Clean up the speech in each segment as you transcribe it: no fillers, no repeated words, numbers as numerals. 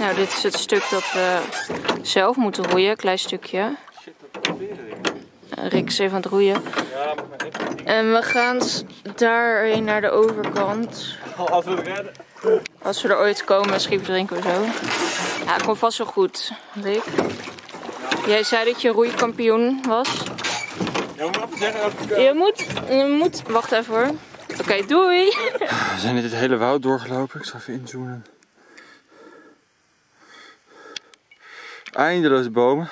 Nou, dit is het stuk dat we zelf moeten roeien, klein stukje. Rick is even aan het roeien. En we gaan daarheen naar de overkant. Als we het redden. Als we er ooit komen, schip drinken we zo. Ja, het komt vast wel goed, Rick. Jij zei dat je roeikampioen was. Ja, moet even zeggen Je moet. Wacht even hoor. Oké, doei. We zijn dit hele woud doorgelopen. Ik zal even inzoomen. Eindeloos bomen.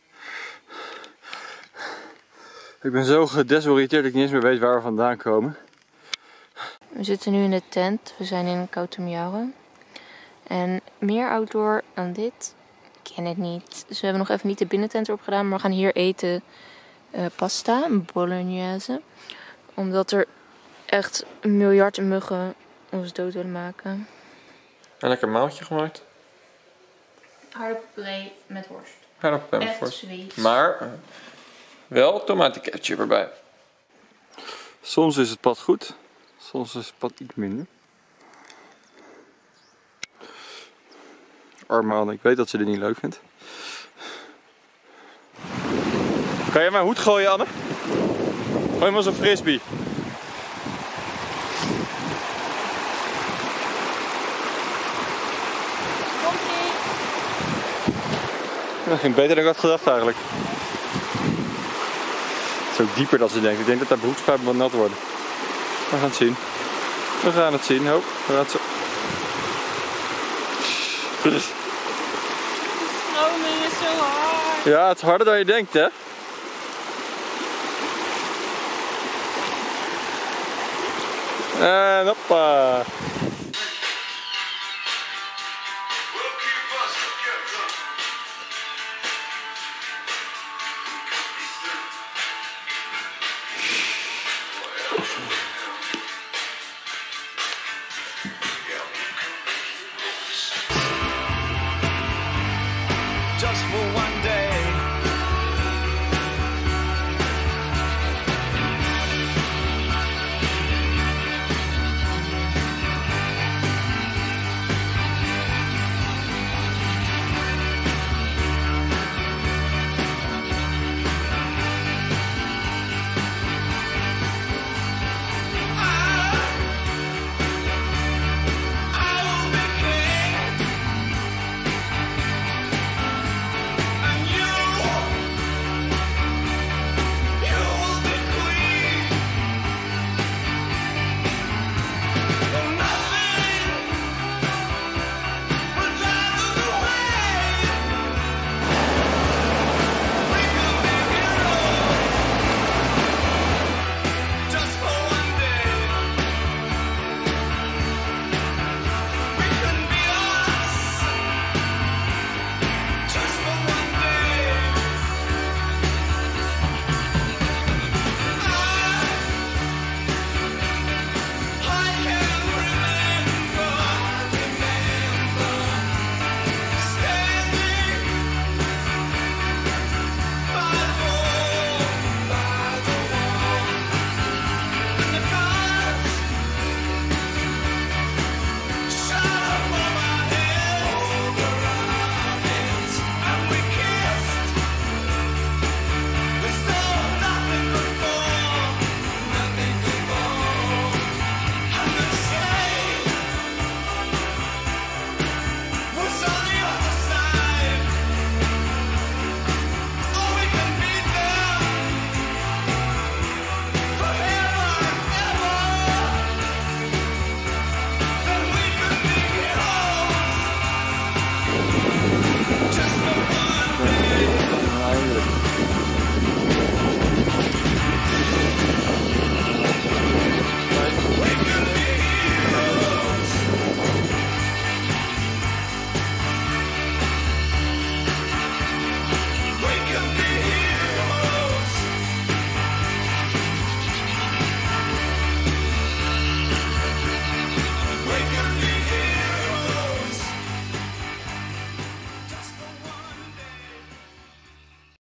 Ik ben zo gedesoriënteerd dat ik niet eens meer weet waar we vandaan komen. We zitten nu in de tent. We zijn in Koutumjauwe. En meer outdoor dan dit, ik ken het niet. Dus we hebben nog even niet de binnentent erop gedaan. Maar we gaan hier eten pasta, bolognese. Omdat er echt een miljard muggen ons dood willen maken. Een lekker maaltje gemaakt. Aardappelpuree met worst. Aardappel Echt worst. sweet. Maar wel tomatenketchup erbij. Soms is het pad goed. Soms is het pad iets minder. Arme Anne, ik weet dat ze dit niet leuk vindt. Kan jij mijn hoed gooien, Anne? Gooi hem als een frisbee. Komt-ie! Dat ging beter dan ik had gedacht eigenlijk. Het is ook dieper dan ze denkt. Ik denk dat haar broekspijpen wat nat worden. We gaan het zien. We gaan het zien. Hoop, we gaan het zo. De stroming is zo hard. Ja, het is harder dan je denkt, hè? En hoppa.